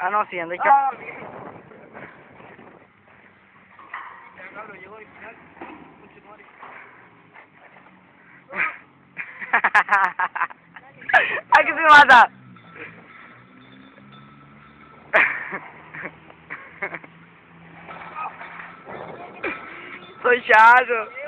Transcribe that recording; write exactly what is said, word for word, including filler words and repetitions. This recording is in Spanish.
Ah, no, sí, anda. Ah, ¡Ay, que se mata! Soy Chayo.